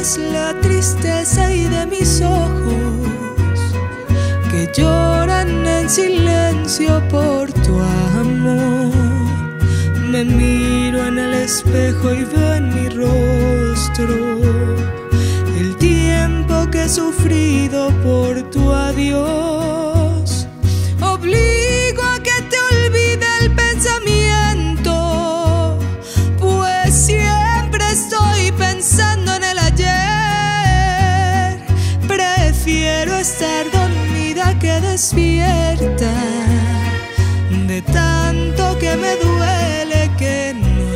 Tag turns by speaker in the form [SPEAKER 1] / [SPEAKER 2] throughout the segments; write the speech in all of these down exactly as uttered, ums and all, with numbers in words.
[SPEAKER 1] es la tristeza y de mis ojos que lloran en silencio por tu amor. Me miro en el espejo y veo en mi rostro el tiempo que he sufrido por tu adiós. Obligo a que te olvide el pensamiento, pues siempre estoy pensando en el ayer. Prefiero estar dormida que despierta, de tanto que me duele que no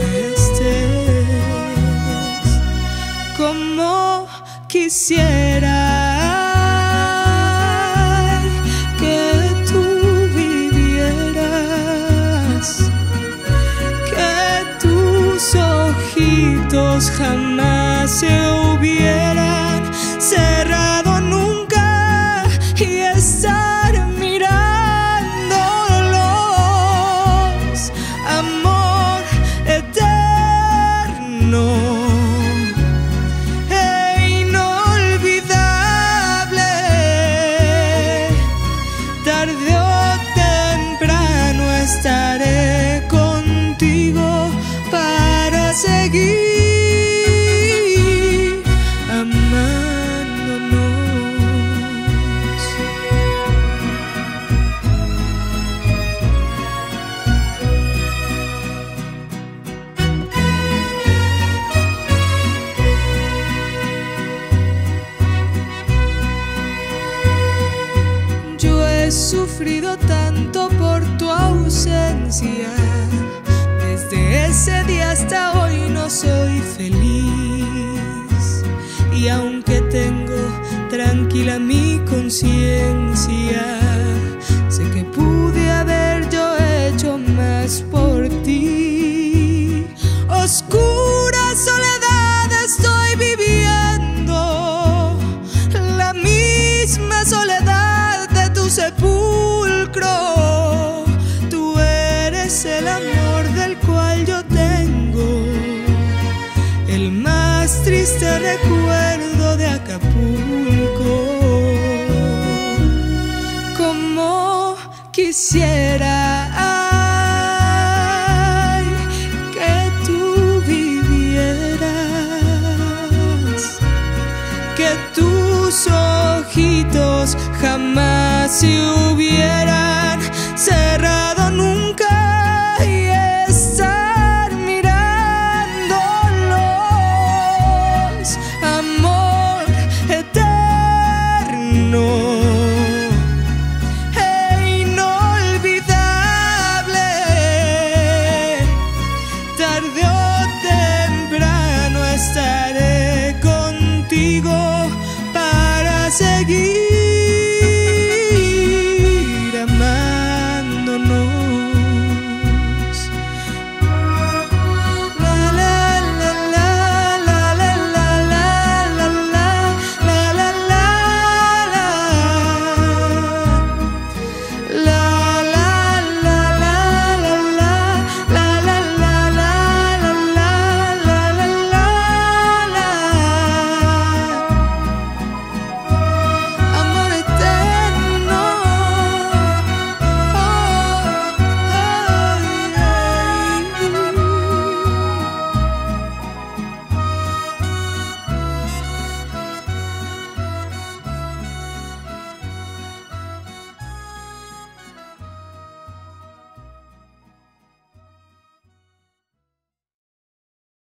[SPEAKER 1] estés. Como quisiera que tú vivieras, que tus ojitos jamás se hubieran cerrado nunca y estar mirándolos, amor eterno e inolvidable. Tarde o temprano estaré contigo para seguir amándonos. Yo he sufrido tanto por tu ausencia, desde ese día hasta hoy no soy feliz. Y aunque tengo tranquila mi conciencia, sé que pude haber yo hecho más por ti. Oscura soledad estoy viviendo, la misma soledad de tu sepulcro. Tú eres el amor del cual yo tengo el más triste recuerdo de Acapulco. Como quisiera, ay, que tú vivieras, que tus ojitos jamás se hubieran cerrado